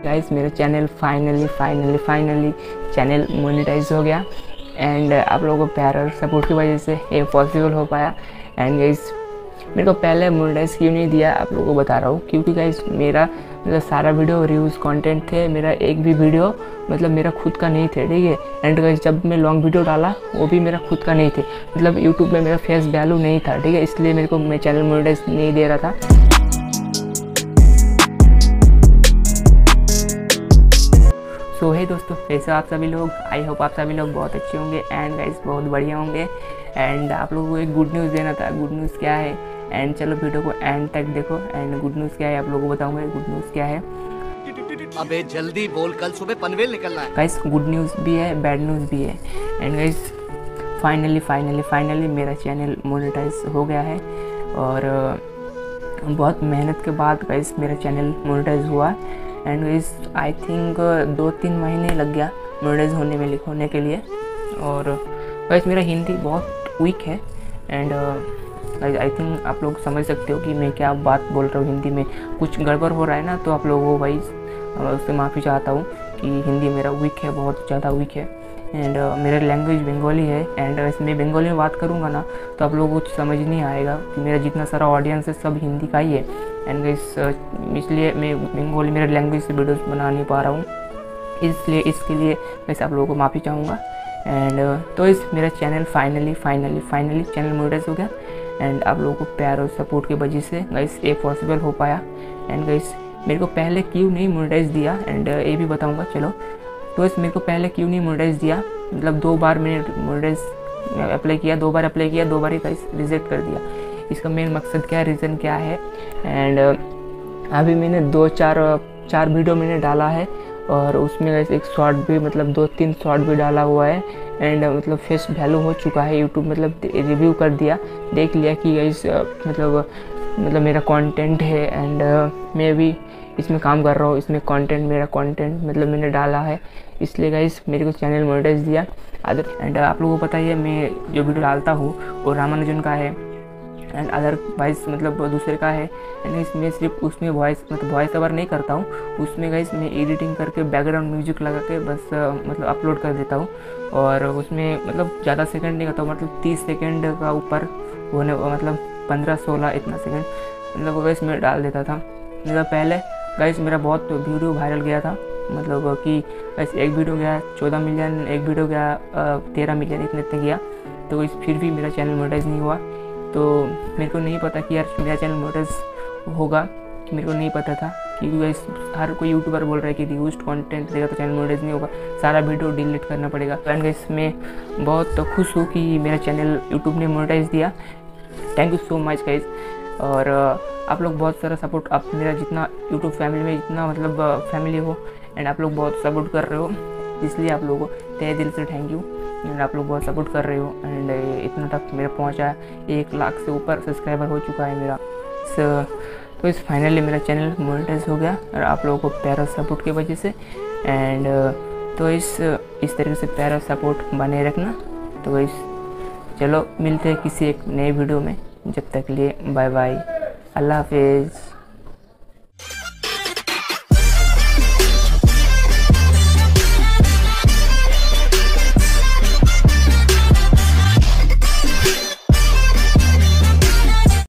Guys मेरा channel finally channel monetize हो गया एंड आप लोगों को प्यार और सपोर्ट की वजह से ये पॉसिबल हो पाया। एंड गाइस मेरे को पहले मोनेटाइज क्यों नहीं दिया आप लोगों को बता रहा हूँ, क्योंकि गाइस मेरा सारा वीडियो रिव्यूज़ कंटेंट थे, मेरा एक भी वीडियो मेरा खुद का नहीं थे, ठीक है। एंड गाइस जब मैं लॉन्ग वीडियो डाला वो भी मेरा खुद का नहीं थे, यूट्यूब में मेरा फेस वैल्यू नहीं था, ठीक है, इसलिए मेरे को मैं चैनल मोनेटाइज नहीं दे रहा था। सो हे दोस्तों, कैसे आप सभी लोग, आई होप आप सभी लोग बहुत अच्छे होंगे एंड गाइस बहुत बढ़िया होंगे। एंड आप लोगों को एक गुड न्यूज़ देना था। गुड न्यूज़ क्या है, एंड चलो वीडियो को एंड तक देखो। एंड गुड न्यूज़ क्या है आप लोगों को बताऊंगा गुड न्यूज़ क्या है। अबे जल्दी बोल, कल सुबह पनवेल निकलना है। गाइस गुड न्यूज़ भी है, बैड न्यूज़ भी है। एंड गाइस फाइनली मेरा चैनल मोनेटाइज हो गया है और बहुत मेहनत के बाद गाइस मेरा चैनल मोनेटाइज हुआ। एंड गाइस आई थिंक 2-3 महीने लग गया मोनेटाइज होने के लिए। और गाइस मेरा हिंदी बहुत वीक है एंड आई थिंक आप लोग समझ सकते हो कि मैं क्या बात बोल रहा हूँ। हिंदी में कुछ गड़बड़ हो रहा है ना, तो आप लोगों को भाई उससे माफ़ी चाहता हूँ कि हिंदी मेरा वीक है, बहुत ज़्यादा वीक है। एंड मेरा लैंग्वेज बंगाली है एंड वैसे मैं बंगाली में बात करूँगा ना तो आप लोगों को कुछ समझ नहीं आएगा कि मेरा जितना सारा ऑडियंस है सब हिंदी का ही है। एंड गाइस इसलिए मैं बंगाली मेरे लैंग्वेज से वीडियोस बना नहीं पा रहा हूँ, इसलिए इसके लिए वैसे आप लोगों को माफ़ी चाहूँगा। एंड तो इस मेरा चैनल फाइनली चैनल मोनेटाइज हो गया एंड आप लोगों को प्यार और सपोर्ट की वजह से गाइस ये पॉसिबल हो पाया। एंड गाइस मेरे को पहले क्यों नहीं मोनेटाइज दिया एंड ये भी बताऊँगा। चलो तो इस मेरे को पहले क्यों नहीं मोनेटाइज दिया, 2 बार मैंने मोनेटाइज अप्लाई किया, 2 बार अप्लाई किया, 2 बार ही गाइस रिजेक्ट कर दिया। इसका मेन मकसद क्या है, रीज़न क्या है। एंड अभी मैंने 4 वीडियो मैंने डाला है और उसमें गाइस एक शॉर्ट भी 2-3 शॉर्ट भी डाला हुआ है। एंड फेस वैल्यू हो चुका है, यूट्यूब रिव्यू कर दिया, देख लिया कि गाइस मेरा कंटेंट है एंड मैं भी इसमें काम कर रहा हूँ, इसमें मेरा कंटेंट मैंने डाला है, इसलिए गाइस मेरे को चैनल मोनेटाइज दिया। एंड आप लोगों को पता ही है मैं जो वीडियो डालता हूँ वो रामानुजन का है एंड अदर वॉइस दूसरे का है। एंड इसमें सिर्फ उसमें वॉइस ओवर नहीं करता हूँ, उसमें गाइस मैं एडिटिंग करके बैकग्राउंड म्यूजिक लगा के बस अपलोड कर देता हूँ। और उसमें ज़्यादा सेकंड नहीं करता हूँ, 30 सेकंड का ऊपर होने 15-16 इतना सेकंड गाइस मैं डाल देता था। पहले गाइस मेरा बहुत वीडियो वायरल गया था, कि गाइस एक वीडियो गया 14 मिलियन, एक वीडियो गया 13 मिलियन, इतने गया। तो इस फिर भी मेरा चैनल मोनेटाइज नहीं हुआ। तो मेरे को नहीं पता कि यार मेरा चैनल मोनेटाइज होगा, कि मेरे को नहीं पता था, क्योंकि गाइस हर कोई यूट्यूबर बोल रहा है कि रिव्यूज कंटेंट देगा तो चैनल मोनेटाइज नहीं होगा, सारा वीडियो डिलीट करना पड़ेगा। एंड गाइस मैं बहुत खुश हूँ कि मेरा चैनल यूट्यूब ने मोनेटाइज दिया। Thank you so much guys. और आप लोग बहुत सारा सपोर्ट, आप मेरा जितना यूट्यूब फैमिली में जितना फैमिली हो एंड आप लोग बहुत सपोर्ट कर रहे हो, इसलिए आप लोगों को तहे दिल से थैंक यू। एंड आप लोग बहुत सपोर्ट कर रहे हो एंड इतना तक मेरा पहुंचा, 1 लाख से ऊपर सब्सक्राइबर हो चुका है मेरा। तो इस फाइनली मेरा चैनल मोनेटाइज हो गया और आप लोगों को प्यार और सपोर्ट की वजह से। एंड तो इस तरीके से प्यार और सपोर्ट बने रखना। तो इस चलो मिलते हैं किसी एक नए वीडियो में, जब तक लिए बाय बाय, अल्लाह हाफिज़।